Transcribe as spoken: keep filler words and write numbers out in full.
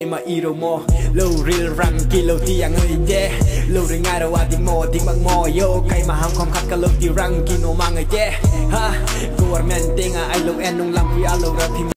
mà iro mo lâu real răng kia lâu ti ang hơi che lâu rồi ngay đâu à tiếng mò tiếng bằng mò yo cây mà ham không khát cả lâu ti răng kia nó mang người che ha cô armen tiếng à ai lâu en nông làm quý à lâu ra phim